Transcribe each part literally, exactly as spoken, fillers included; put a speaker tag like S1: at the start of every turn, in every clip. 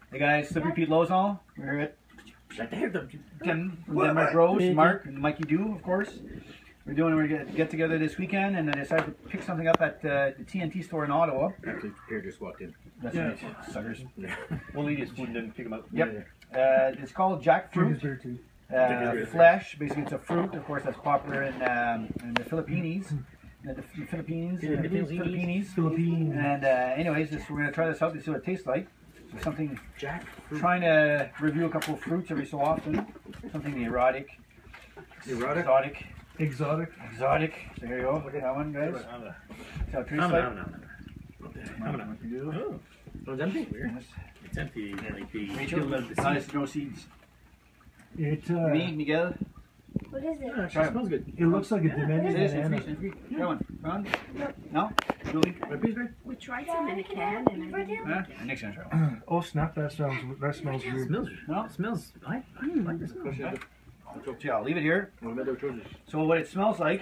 S1: Hey guys, Slippery Pete Lozon. We're here at Ken from Denmark Rose, Mark and Mikey Do, of course. We're doing we're gonna get together this weekend, and I decided to pick something up at uh, the T N T store in Ottawa.
S2: Actually, Pierre just walked in.
S1: That's
S2: Yeah.
S1: right, suckers.
S2: We'll eat his food and then pick him up.
S1: Yep. Uh, it's called jackfruit. Uh, flesh. Basically, it's a fruit. Of course, that's popular in um, in the Philippines. In the Philippines.
S2: Philippines.
S1: Philippines.
S3: Philippines.
S1: And uh, anyways, this, we're gonna try this out to see what it tastes like. So something.
S2: Jackfruit.
S1: Trying to review a couple of fruits every so often. Something erotic.
S2: Erotic.
S1: Exotic.
S3: Exotic.
S1: Exotic. So here you go. Look at that one, guys. See how it tastes like.
S2: Oh, it's empty. Weird.
S1: Yes.
S2: It's empty. Like the
S1: Rachel, nice, no seeds.
S3: It uh,
S1: Me, Miguel.
S4: What is it?
S2: Oh, actually smells good.
S3: it looks like a
S1: It
S3: Dominican
S1: is. It's
S3: banana.
S1: free. It's free. That one. Ron? No? Julie?
S2: My piece, right?
S4: We tried some in a can and I didn't.
S1: Huh? Next time, try one.
S3: Oh snap! That sounds that smells
S2: It
S3: weird.
S2: smells.
S1: No?
S2: It smells. I, I like this.
S1: So yeah, I'll leave it here.
S2: Choices.
S1: So what it smells like,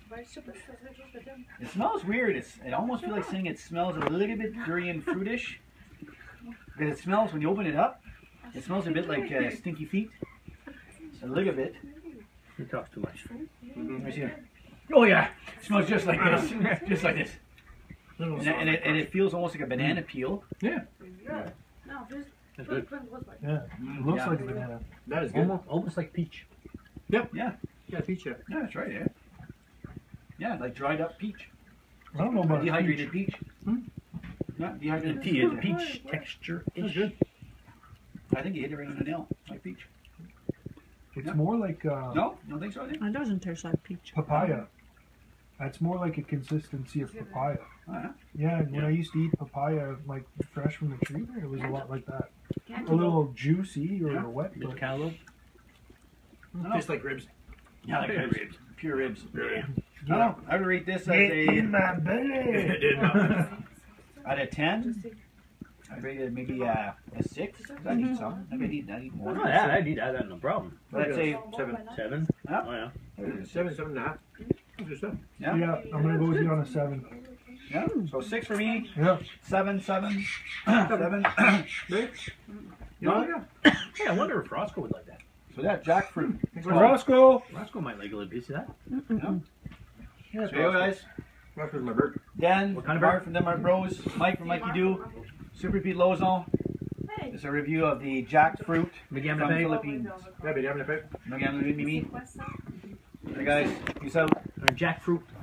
S1: it smells weird. It's, it almost feels like saying it smells a little bit durian fruitish. Because it smells, when you open it up, it smells a bit like uh, stinky feet. A little bit.
S2: He talks too much.
S1: Let me see it. Oh yeah, it smells just like this. Just like this. And it, and, it, and it feels almost like a banana peel.
S3: Yeah.
S2: That's good.
S3: Yeah. It looks
S1: Yeah.
S3: like a banana.
S2: That is good. Almost, almost like peach.
S1: Yep. Yeah.
S2: Yeah, peach. Yeah.
S1: Yeah, that's right. Yeah. Yeah, like dried up peach.
S3: I don't know about
S1: Dehydrated
S3: peach.
S1: peach. Hmm? Yeah, dehydrated
S2: Tea is peach texture.
S1: That's good. I think you hit it right on the nail, like peach.
S3: It's
S1: Yeah.
S3: more like uh,
S1: No? You don't think so, I think?
S5: It doesn't taste like peach.
S3: papaya. It's more like a consistency of papaya.
S1: Oh, yeah.
S3: Yeah, and when I used to eat papaya like fresh from the tree, it was a lot like that. A little juicy or
S1: Yeah.
S3: wet.
S2: Little
S3: But
S2: cantaloupe.
S1: No.
S2: Tastes like ribs.
S1: Yeah, like
S2: Pure
S1: ribs.
S2: ribs.
S1: Pure ribs.
S2: Yeah.
S1: I don't know. I would rate this as
S3: Get in
S1: a,
S3: my belly.
S1: out of ten. I'd rate it maybe uh, a six. I need some. I could eat, I need more.
S2: Oh, yeah, I need that. No problem.
S1: But I'd say,
S2: Seven. Seven?
S1: Yeah.
S2: Oh, yeah.
S6: Seven, seven and a half. Good stuff.
S1: yeah.
S3: Yeah, I'm gonna go with you on a seven.
S1: Yeah. So six for me.
S3: Yeah.
S1: Seven, seven, seven. You know?
S2: Hey, I wonder if Roscoe would like that.
S1: So that jackfruit.
S3: Roscoe.
S2: Roscoe might like a little piece of that.
S1: Yeah. So you guys,
S6: That's my bird.
S1: Dan,
S2: What kind of
S1: Mark
S2: bird?
S1: from Denmark Rose, Mike from Mikey Do, Super Pete Lozon. This is a review of the jackfruit from
S2: Miguel
S1: the
S2: Mepay.
S1: Philippines.
S6: Yeah, but you having a pick?
S1: Again, me, me. Hey guys, peace out.
S2: Or jackfruit.